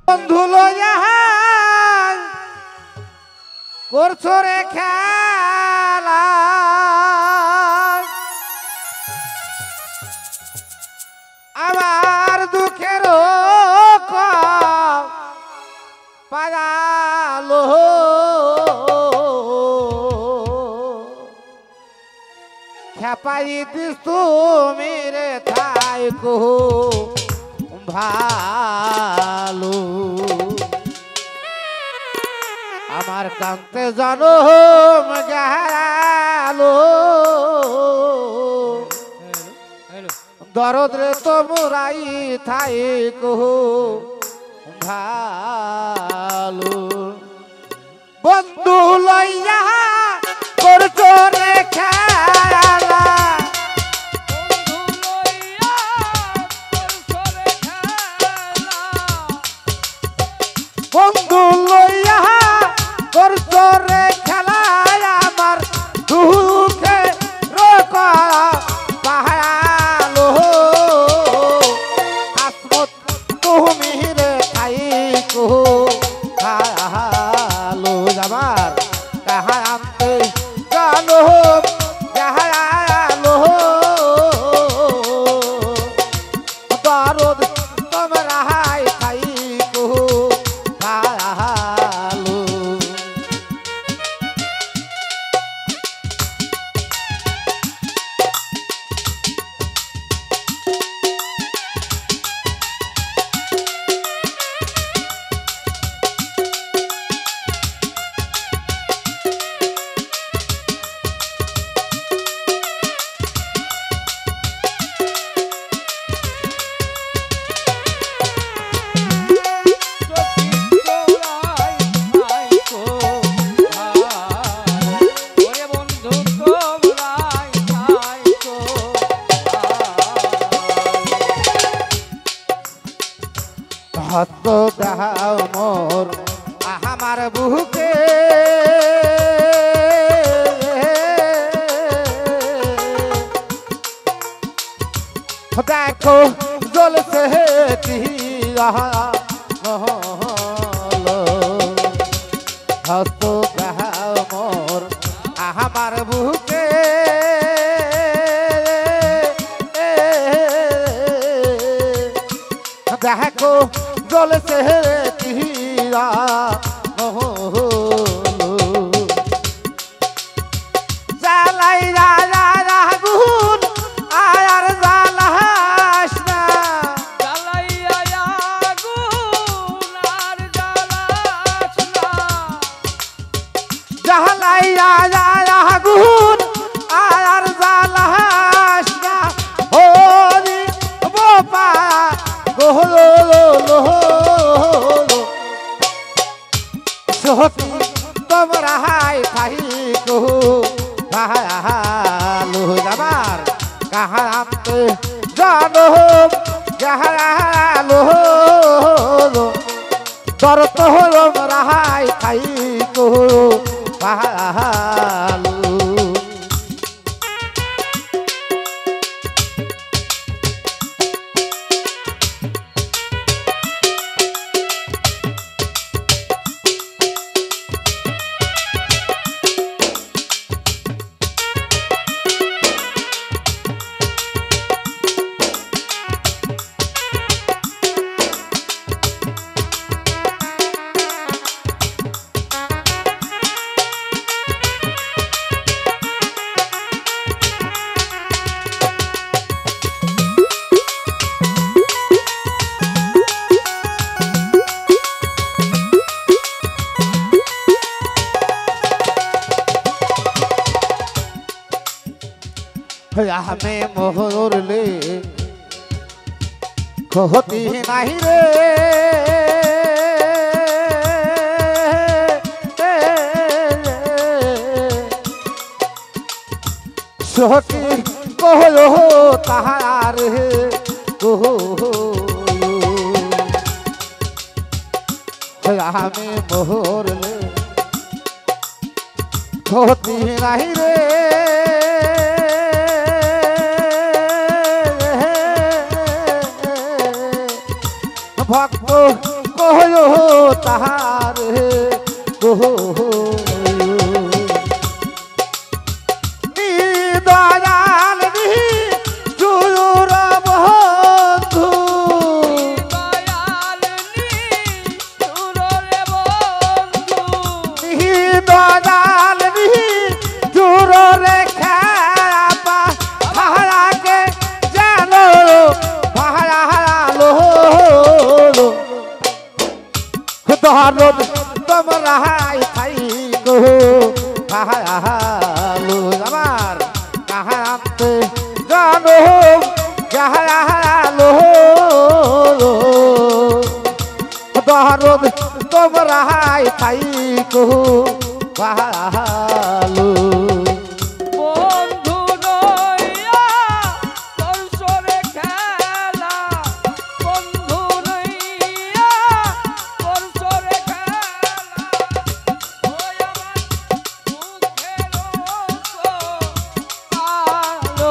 বন্ধু লইয়া করছো রে খেলা আমার দুঃখের পায়ালো খেপাই দিস তুমি রে থাইকো ভালো আমার কান্তে জানো গেলো দরদ রে তোমরাই থাইকো ভালো বন্ধু লইয়া করছো রে খেলা বন্ধু লইয়া করছো রে খেলা আমার দুঃখে রোকা পাহালো আসমত তুমি রে থাইকো ভালো আমার কাহা আনতে জানো জাহালো দরদ তোমরা হাই থাইকো ভালো হত দাও মোর আমার বুকে দেখো জ্বলছে হত দাও মোর আমার বুকে দেখো জ্বলছে তিরা জ্বালাই রাগুন আর জ্বালাস না জ্বালাই আগুন আর জ্বালাস না জ্বালাই রাগুন আর জ্বালাস না হরি বোপা গোহলো তোমরা হাই থাইকো ভালো আমার কাহাতে জানো জাহালো দরদ হলো রাহাই থাইকো ভালো আমি মোহরলে ক্ষতি নাই রে সখী কহলো তাহার আমি মোহরলে ক্ষতি নাই রে ভক্ত কহো তাহারে কহো দয়াল নিষ্ঠুর বন্ধু দয়াল নিষ্ঠুর রে বন্ধু দয়াল নিষ্ঠুর রে খেপা ভাড়াকে জানো ভাড়ালো দরদ তোমরা খাই গো ভাড়ালো আমার কাহাতে জানো ভাড়ালো দরদ তোমরা খাই গো ভালো বন্ধু নইয়া তোর সরে খেলা বন্ধু নইয়া তোর সরে খেলা ওই আমার মুখের আলো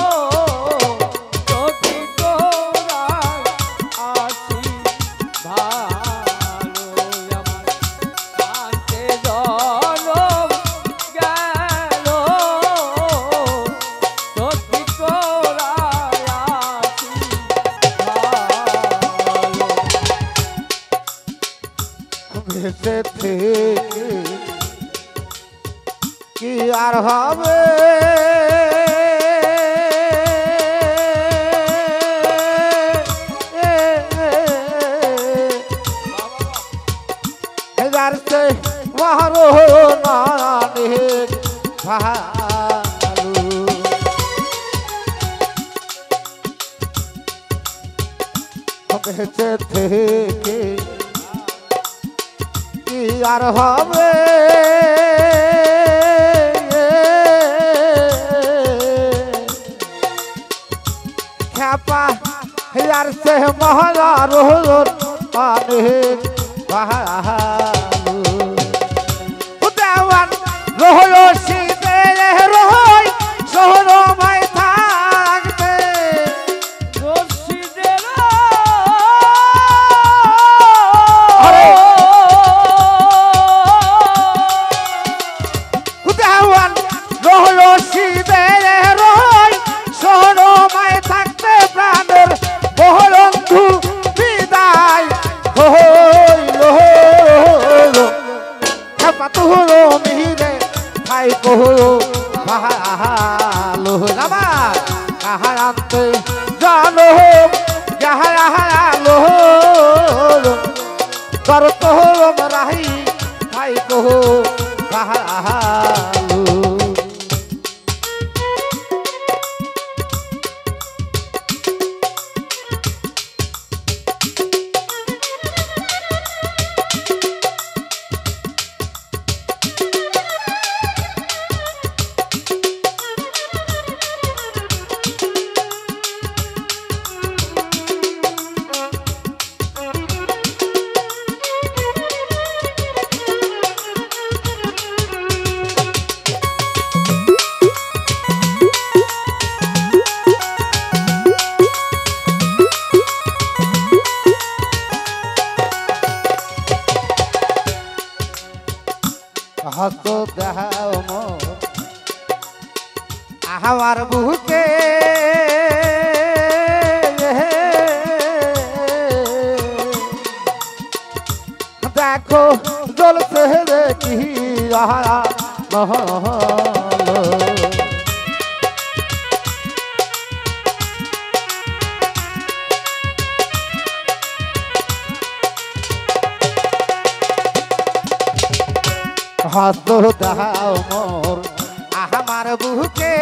তোকে তোরাই আছি ভালো আমার কান্তে জনম গেল তোকে তোরাই আছি ভালো বেঁচে থেকে কি আর হবে হাজার সে মারো নানে ভালো বেঁচে থেকে কি আর হবে খেপা হাজার সে মহারা রোহর পানে ভালো দেওয়ান রহল শীতে রহই শহরমায় থাকবে রশিদের দেওয়ান রহল শীতে রহই শহরমায় থাকতে প্রাণের বহরন্ধু বিদায় হইল তুহরো মিহিরে ভাই কহো ভালো আমার কাহারান্তে জানো যাহালো কর তোহর রাহি ভাই কহো ভালো হত দেহাও মোর আমার বুকে দেখো জ্বলছে রে কি নহল হত দাও মোর আমার বুকে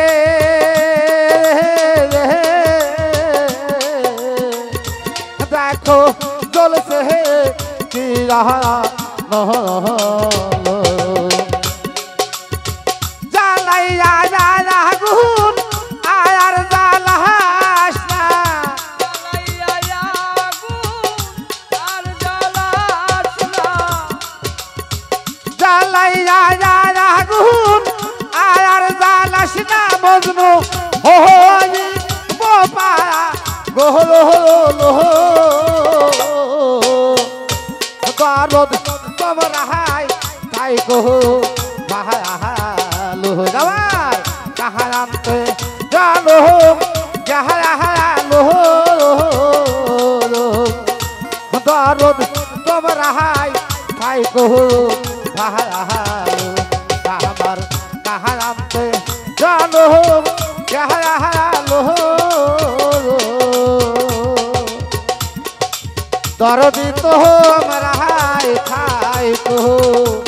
দেখো জ্বলছে কি নহল জ্বালাইয়া জ্বালা গুণ আর জ্বালাস না জ্বালাইয়া আগুন আর জ্বালাস না জ্বালাইয়া জ্বালা গুণ আর জ্বালাস না মজনু হই গোপালা গোহলো ঠাই কহু ভালো যাবার কাহারান্তে জানো যাহালো দরদ তোমরা হাই ঠাই কহু ভালো আমার কাহারান্তে জানো যাহালো দরদি তোমরা হাই ঠাই কহু